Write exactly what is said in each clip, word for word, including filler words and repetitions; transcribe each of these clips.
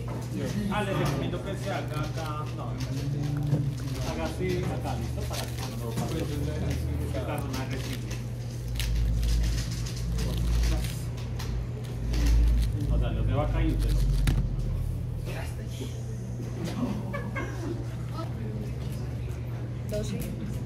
Ah, les recomiendo que se haga acá, no, haga así acá, listo, para que no pase esta zona de recipiente. O sea, los de vaca y usted no. doce.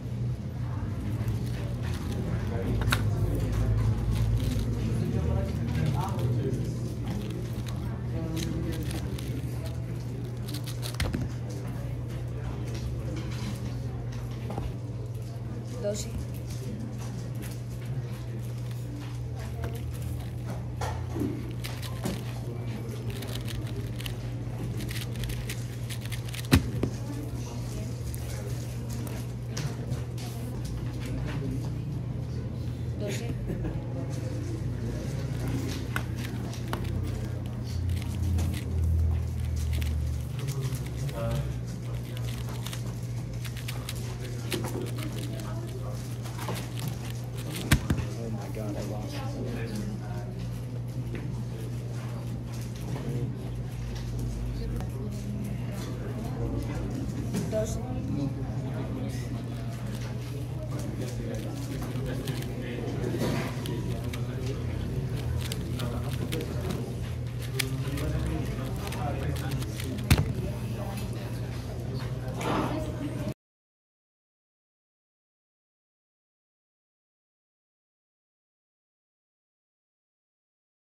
doce. doce. doce.